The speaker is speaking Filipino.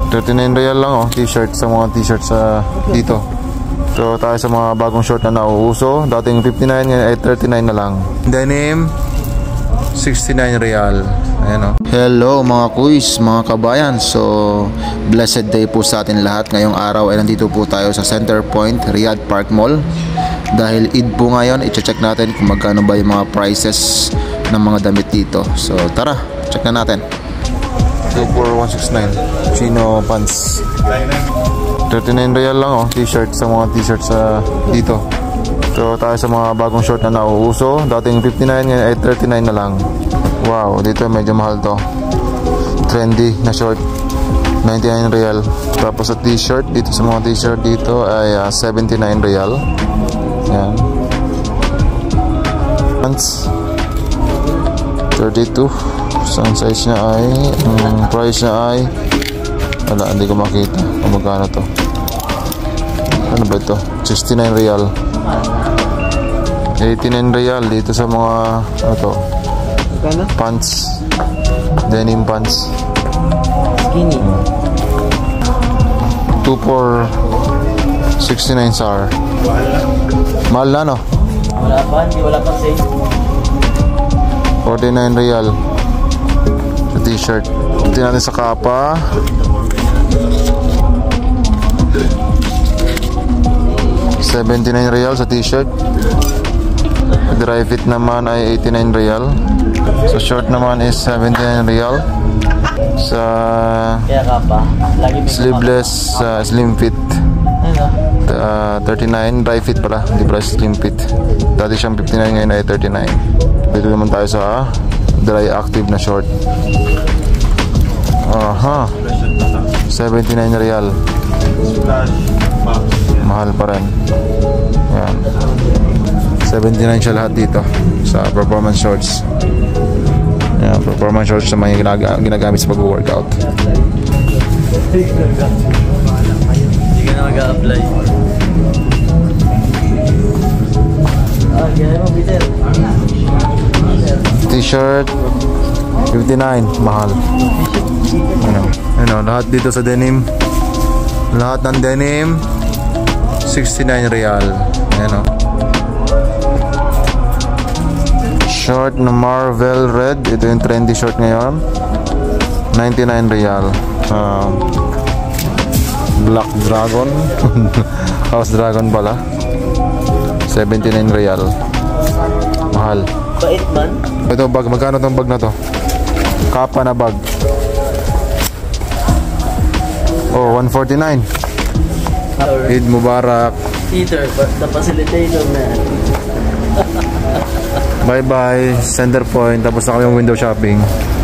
39 real lang oh, t-shirt sa mga t-shirt sa dito. So tayo sa mga bagong short na nauuso. Dating 59 ngayon ay 39 na lang. Denim 69 real. Ayan oh. Hello mga kuys, mga kabayan. So blessed day po sa atin lahat. Ngayong araw ay nandito po tayo sa Center Point Riyadh Park Mall. Dahil Eid po ngayon, i-check natin kung magkano ba yung mga prices ng mga damit dito. So tara, check na natin. 24169 chino pants 39 real lang oh, t-shirt sa mga t-shirt sa dito. So tayo sa mga bagong short na nauuso. Dating 59 ngayon ay 39 na lang. Wow, dito medyo mahal to. Trendy na short 99 real. Tapos sa t-shirt dito, sa mga t-shirt dito ay 79 real. Yan. Pants 32. Ang size niya ay price niya ay wala, hindi ko makita kung magkano to. Ano ba ito? 69 real 89 real dito sa mga ano to, pants, denim pants skinny 2469 SAR. Mahal na no? Wala pa, hindi wala pa sale. 49 real sa t-shirt. Tingnan natin sa kapa. $79 real sa t-shirt. Dry fit naman ay 89 real. Sa short naman is 79 real. Sa sleeveless slim fit 39. Dry fit pala, hindi pala slim fit. Dati siyang 59, ngayon ay 39. Dito naman tayo sa dry active na short. Aha, 79 real. Mahal pa rin. Yan, 79 siya lahat dito sa performance shorts. Yan, performance shorts na may ginagamit sa pag-workout. Hindi ka na mag-a-apply. T-shirt 59, mahal. Ano, lahat dito sa denim. Lahat ng denim 69 real. Ayan o. Short na Marvel red. Ito yung trendy short ngayon. 99 real. Black Dragon House Dragon pala, 79 real. Mahal. Bait man. Ito bag, magkano tong bag na to? Kapa na bag. Oh, 149. Eid Mubarak. Peter, the facilitator man. Bye bye, Center Point. Tapos na kami yung window shopping.